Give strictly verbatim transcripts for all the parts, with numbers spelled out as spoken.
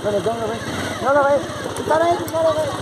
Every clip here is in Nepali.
चलो जाओ भाई, चलो भाई, चलो भाई, चलो भाई।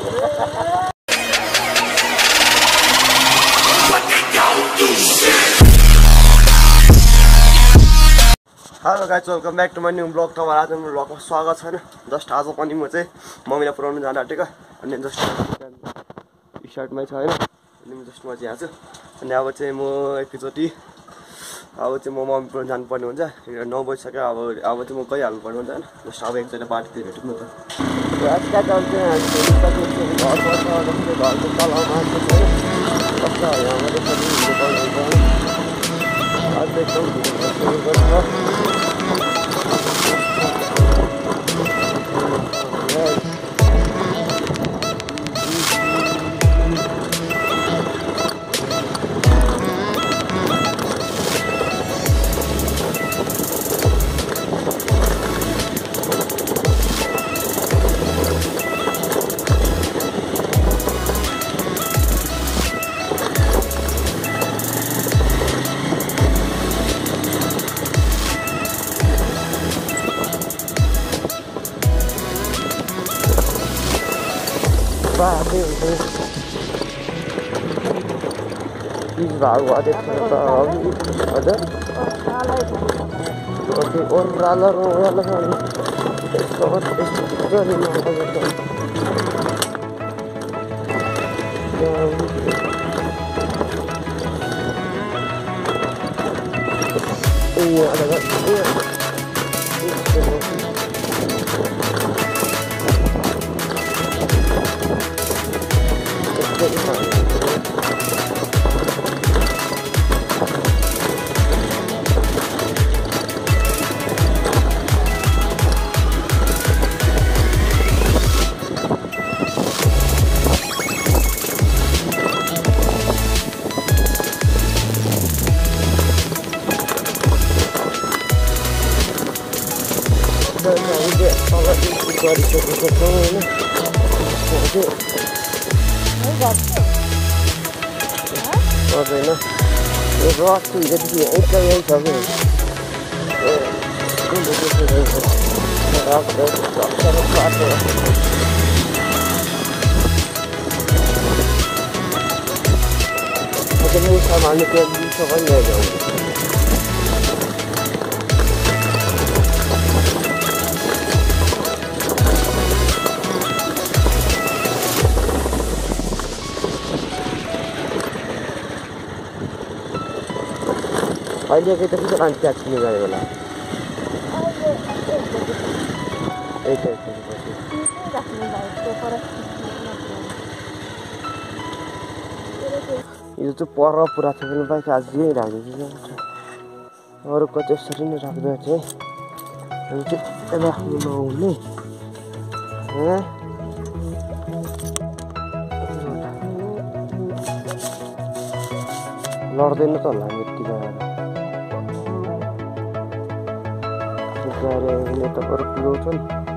Hello guys, welcome back to my new blog. तपाईहरु आज मेरो ब्लगमा स्वागत छैन। जस्ट आज पनि म चाहिँ मम्मीलाई पुऱ्याउनु जान आँटेको अनि जस्ट टी सर्टमै छ हैन। अनि म जस्ट म चाहिँ यहाँ छु अनि अब चाहिँ म एकैचोटी अब चाहिँ म मम्मी पुऱ्याउनु जानुपर्ने हुन्छ। नौ बजिसक्यो। अब अब चाहिँ म गइहाल्नु पर्ने हुन्छ हैन। जस्ट अब एकचोटि बाटोतिर भेटौँ न त। आजका काम चाहिँ घर पर्छ जस्तै घरको तलाउमा छैन कस्तो यहाँ मात्रै पनि हिँड्नु पर्ने हुन्छ। आज एकदम These are what it's about. Ada? Okay, on roller, roller, roller. It's not. It's very not. Yeah, ada. Yeah. Nó rót thì cái gì ấy cây ấy sao vậy? Cái gì cái gì đó cái đó cho nó phát rồi. Cái mua sao mà nó kia đi sao có nhiều rồi. अहिले के त के अनि ट्याक्स लिने गरे होला ए त यो चाहिँ पर पुरा थियो भने बाइक आज यही राख्दैछु अरूको त्यसरी नै राख्दै थिएँ अनि चाहिँ राख्नु नहुने लड्दैन त होला यति गएर ini tak perlu kan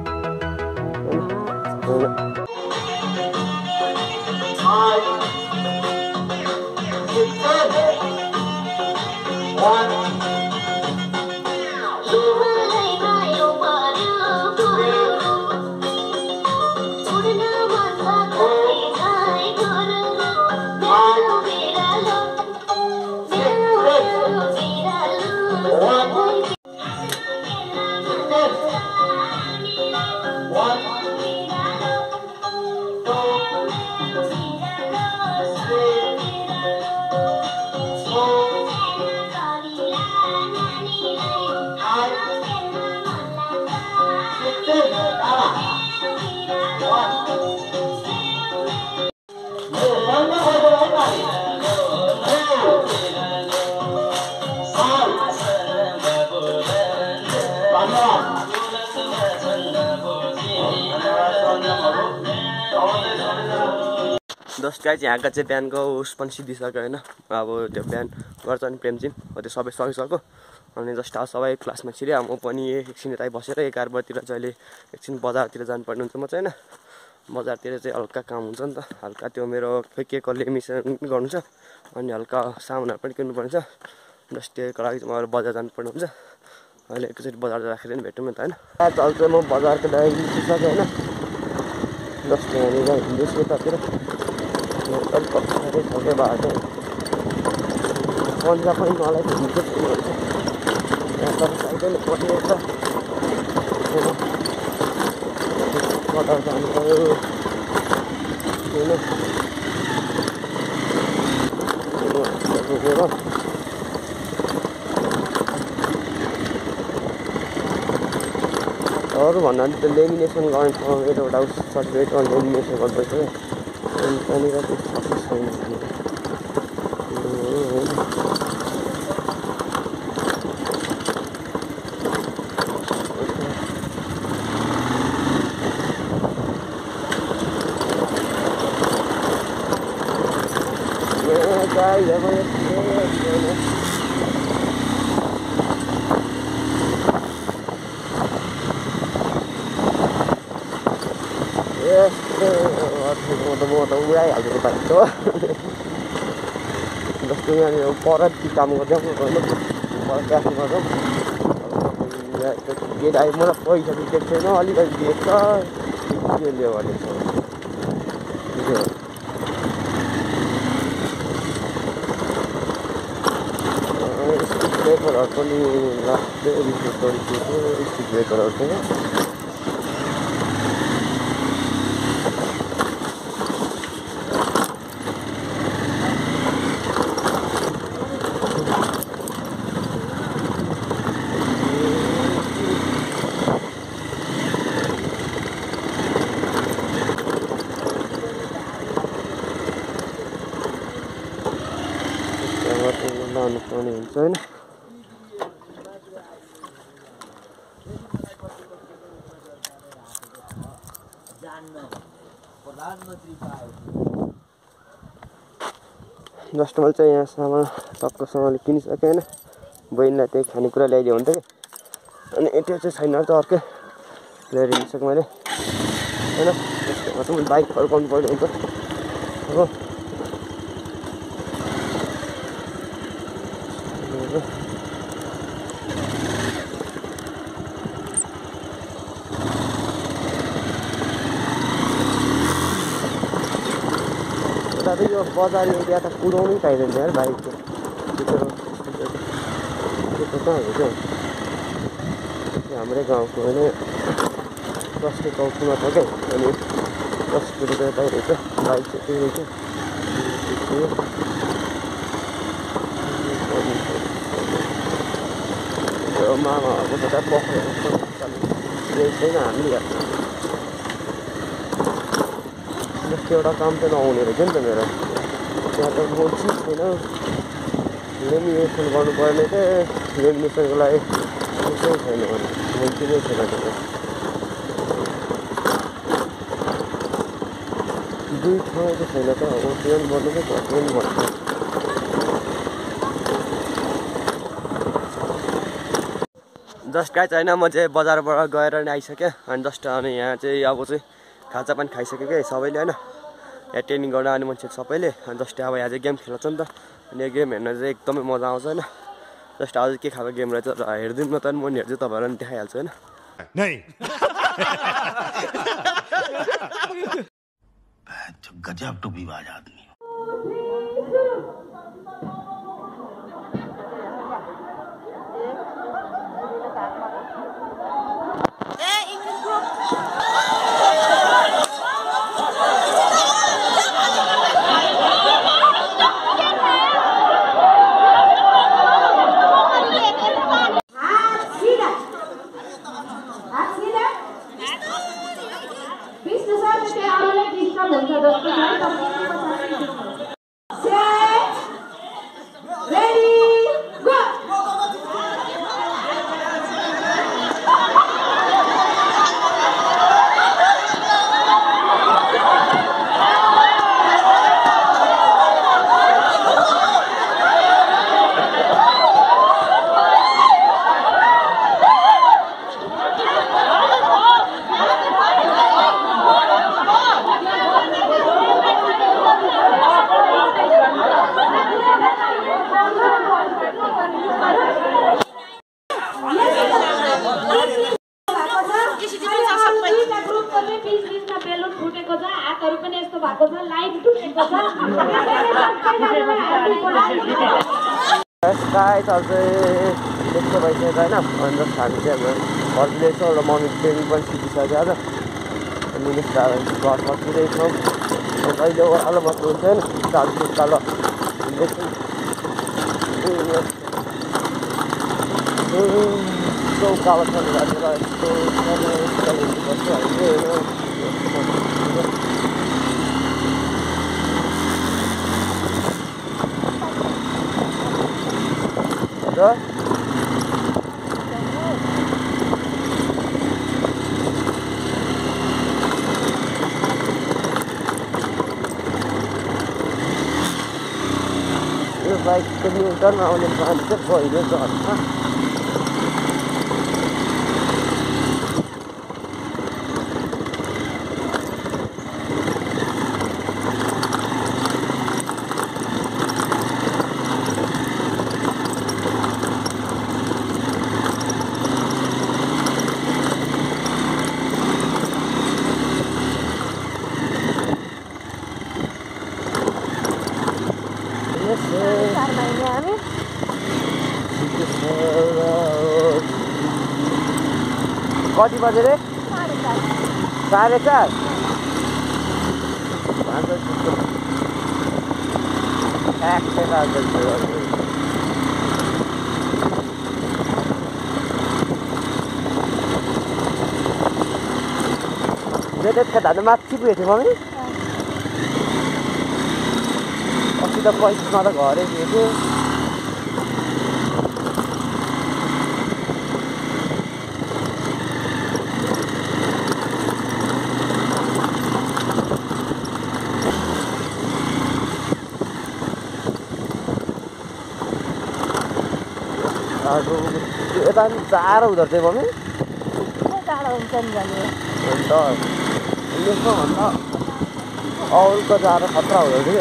दस गाई चाहिँ यहाँका चाहिँ बिहानको उस पनि सिद्धिसक्यो होइन। अब त्यो बिहान गर्छ नि प्रेम चाहिँ हो त्यो सबै सकिसक्यो अनि जस्ट अब सबै क्लासमा छिरे म पनि एकछिन यतै बसेर एघार बजीतिर चाहिँ अहिले एकछिन बजारतिर जानुपर्ने हुन्छ म चाहिँ होइन। बजारतिर चाहिँ हल्का काम हुन्छ नि त, हल्का त्यो मेरो खोइ के कसले एडमिसन गर्नु छ अनि हल्का सामानहरू पनि किन्नुपर्ने छ। जस्ट त्यसको लागि चाहिँ म बजार जानुपर्ने हुन्छ अहिले एकचोटि बजार जाँदाखेरि नि भेटौँ न त होइन चल्छ म बजारको लागि निस्किसकेँ होइन जस्तो यहाँनिर हिँड्दैछु यतातिर अलिक अप्ठ्यारै छ क्या बाटो पन्जा पनि मलाई हिँड्दै छैन भन्छ यहाँ तर साइकल पठाइन्छ कता जानु पऱ्यो होइन अरू भन्दा पनि त्यो लेमिनेसन गर्ने ठाउँ एउटा सर्टिफिकेटमा लेमिनेसन गर्दैछ क्या अनि त्यहाँनिर चाहिँ सक्सेस छैन म त उडाइहाल्छु बाइक त जस्तो यहाँनिर पर काम गर्दै होइन पर क्यास गर्छौँ गेट आयो मलाई पैसा दिएको छैन अलिकति दिएको छ के ल्यायो भने स्पिड ब्रेकरहरू पनि लाग्दै रिफ्रेस गरिदिएको स्पिड ब्रेकरहरू चाहिँ लानु पर्ने हुन्छ होइन जस्ट मैले चाहिँ यहाँसम्म टक्कसँगले किनिसकेँ होइन बहिनीलाई त्यही खानेकुरा ल्याइदियो भने त अनि त्यो चाहिँ छैन त अर्कै ल्याएर हिँडिसकेँ मैले होइन त्यसमा चाहिँ बाइक फर्काउनु पर्ने हुन्छ हो दादा यो बजार एरिया त कुदाउनै पाइँदैन यार बाइक चाहिँ त्यो कहाँ हुन्छ हाम्रै गाउँको होइन दसले चौकीमा छ क्या अनि दस किलोमिटर यतै रहेछ बाइक चाहिँ त्यही रहेछ मामाहरूको त पक्रेर छैन हामीले जस्तो एउटा काम चाहिँ नआउने रहेछ नि त मेरो त्यहाँ त मोची छैन लेमिनेसन गर्नुपर्ने चाहिँ लेमिनेसनको लागि केही छैन भने मोची नै छैन त्यो दुई ठाउँ चाहिँ छैन त अब ट्रेन गर्नु चाहिँ ट्रेन भन्छ जस्ट गाइज होइन म चाहिँ बजारबाट गएर नि आइसकेँ अनि जस्ट अनि यहाँ चाहिँ अब चाहिँ खाजा पनि खाइसक्यो क्या सबैले होइन यहाँ ट्रेनिङ गर्न आउने मान्छे सबैले अनि जस्ट अब यहाँ चाहिँ गेम खेल्छ नि त अनि यो गेम हेर्न चाहिँ एकदमै मजा आउँछ होइन जस्ट आज के खालको गेम रहेछ हेरिदिनु न त म नि हेर्छु तपाईँहरूलाई पनि देखाइहाल्छु होइन गजब टोपीबाज आदमी दुईटा ग्रुप गर्ने बीच बीचमा बेलुन फुटेको छ हातहरु पनि यस्तो भएको छ लाइट टुटेको छ गाइस अझै त्यस्तो भइसक्यो होइन अनि जस्ट हामी चाहिँ अब फर्किँदैछौँ र मम्मी ट्रेनिङ पनि सिकिसक्यो आज अनि यस्तो घर फर्किँदैछौँ कहिले ओह्रालो बस्नुहुन्छ होइन चालो चालो हिँड्दैछौँ यस्तो उकालो छ यस्तो हिँड्नुपर्छ होइन बाइक पनि टर्न आउने बाटो चाहिँ पहिरो झर्छ कति बजे रे साढे चार जेठेटका धान माथि पुगेको थियो मम्मी अस्ति त पैँतिसमा त घरै पुगेको यता पनि जाडो हुँदो रहेछ मम्मी टाढो हुन्छ नि भने अन्त यसमा भन्दा अरूको जाडो खतरा हुँदो रहेछ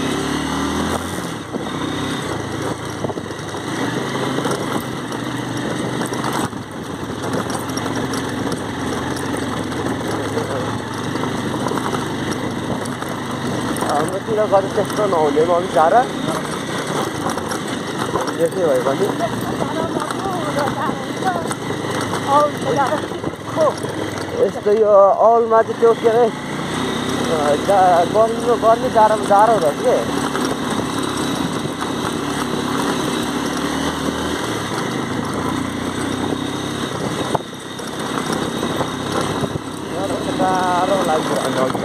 कि हाम्रोतिर गरे त्यस्तो नहुने मम्मी जाडो त्यसै भयो भने यस्तो यो औलमा चाहिँ त्यो के अरे गर्मी गर्मी जाडोमा जाडो हुँदो रहेछ कि गाह्रो लाग्यो अन्त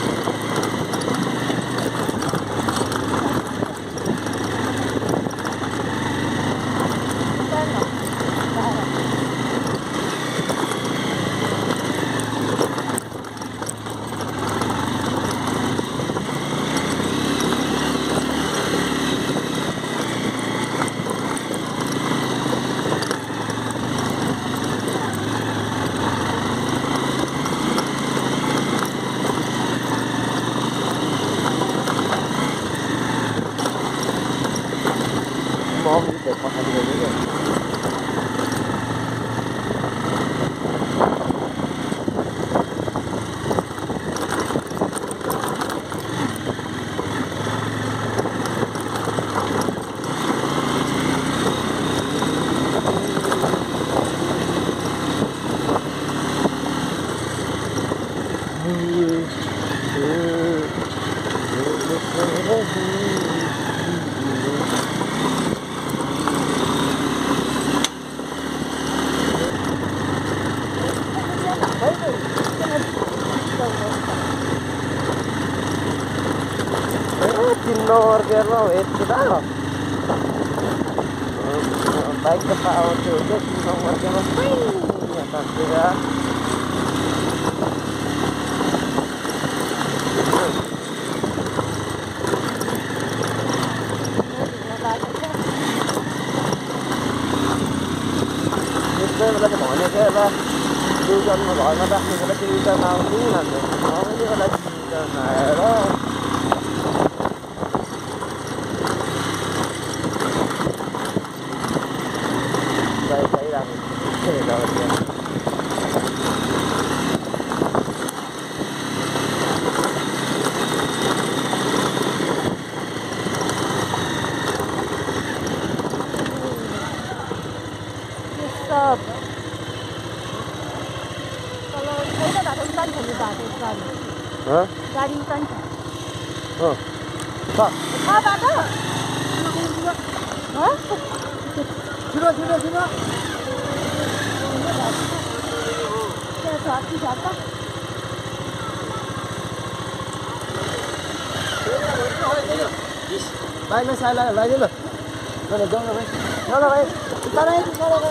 Tinor ke lo itu dah. Baik kita auto itu tinor ke lo. Ya tapi ya. Itu lagi mana ke lah? Tujuan mau mana dah? Kita kita mau ni nanti. Mau ni kalau kita nak. बाटो उता नि छ नि बाटो गाडी हँ गाडी उता नि छ अँ छ छ बाटो हँ छिटो छिटो छिटो त्यो छ कि छ त भाइ मैं साइला लगाइदिनु न जाऊ जाऊ न भाइ जाऊ न भाइ उतारै उतारै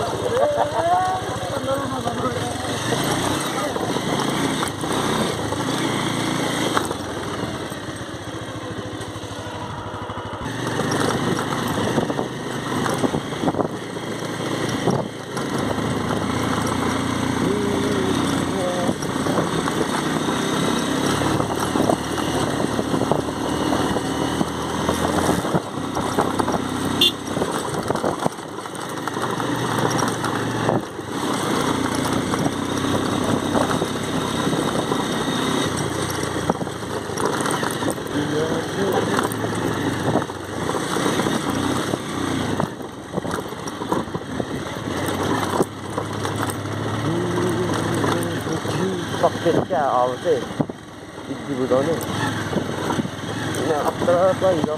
सकेर क्या अब चाहिँ बिजी बुझाउने अप्ठ्यारो छ हिजो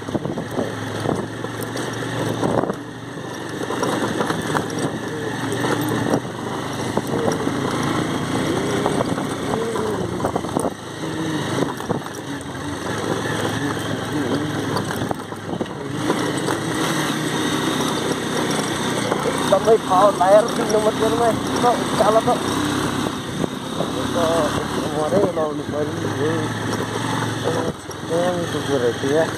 एकदमै ठाउँ लाएर तिन नम्बर तेह्रमा यस्तो उकालो त मरै लाउनु पर्यो कुकुर रहेछ यहाँ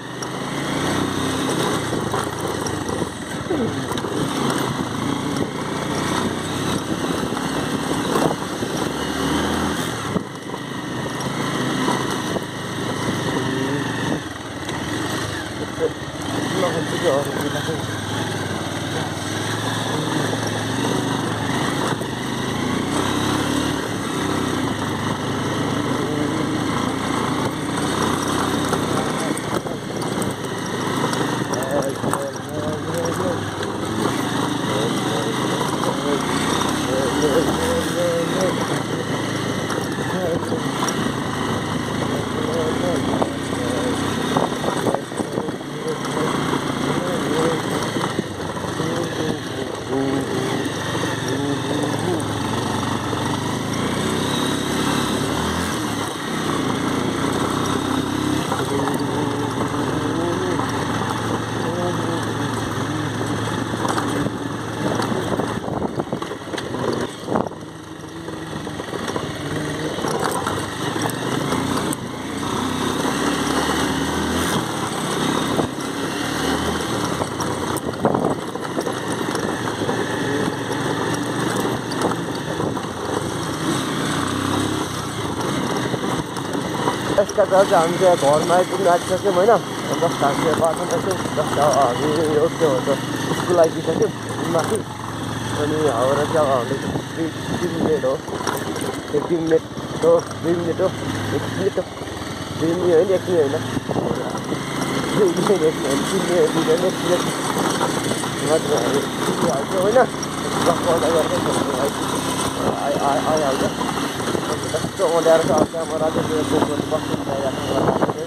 यसका चाहिँ हामी चाहिँ घरमा आइपुग्नु आइसक्यौँ होइन दस हामी बाटो गएको दस हामी यो के भन्छ स्कुल आइपुगिसक्यौँ माथि अनि हाउडा चाहिँ अब हामीले दुई तिन मिनट हो एक दुई मिनट हो दुई मिनट हो एक मिनट हो दुई मिनट होइन एक मिनट होइन दुई मिनट एक मिनट तिन मिनट दुई मिनट एक मिनट मात्र हामी पुगिहाल्छौँ होइन दस पन्ध्र गर्दै आइ आइहाल्छ कस्तो ओल्याएर चाहिँ अब क्यामेरा चाहिँ बोक्नु बस्नु होइन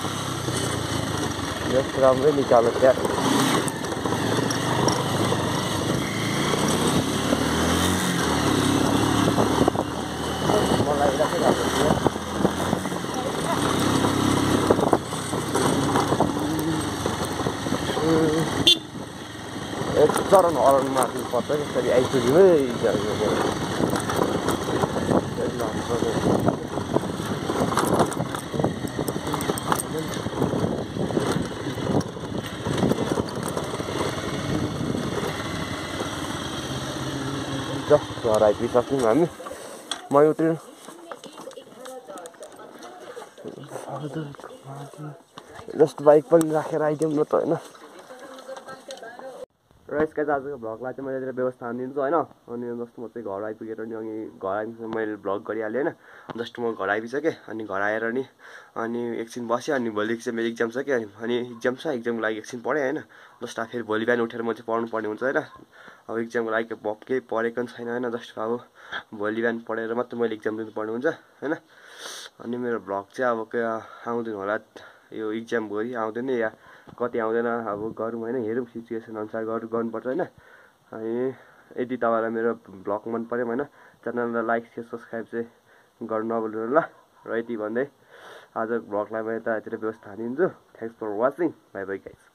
यस राम्रै निकाल्यो क्या मलाई राखिरहेको एक चरण हरण मार्नु पर्छ यसरी आइपुग्यो है घर आइपुगिसक्यौँ हामी म उत्रिनु जस्ट बाइक पनि राखेर आइदिउँ न त होइन र यसका चाहिँ आजको भ्लगलाई चाहिँ मैले व्यवस्था दिन्छु होइन। अनि जस्तो म चाहिँ घर आइपुगेर नि अनि घर आइपुगेर मैले भ्लग गरिहालेँ होइन। जस्ट म घर आइपुगिसकेँ अनि घर आएर नि अनि एकछिन बसेँ अनि भोलि चाहिँ मेरो इक्जाम छ कि अनि अनि इक्जाम छ इक्जामको लागि एकछिन पढेँ होइन। जस्ट अब फेरि भोलि बिहान उठेर म चाहिँ पढ्नु पर्ने हुन्छ होइन। अब इक्जामको लागि केही पढेको पनि छैन होइन। जस्ट अब भोलि बिहान पढेर मात्रै मैले इक्जाम दिनुपर्ने हुन्छ होइन। अनि मेरो भ्लग चाहिँ अब के आउँदैन होला यो इक्जाम भोलि आउँदैन या कति आउँदैन अब गरौँ होइन। हेरौँ सिचुएसन अनुसार गर गर्नुपर्छ होइन। अनि यदि तपाईँलाई मेरो भ्लग मन पऱ्यो होइन च्यानललाई लाइक सेयर सब्सक्राइब चाहिँ गर्नु नभुल्नु ल। र यति भन्दै आज भ्लगलाई म यतातिर व्यवस्था दिन्छु। Thanks for watching. Bye bye guys.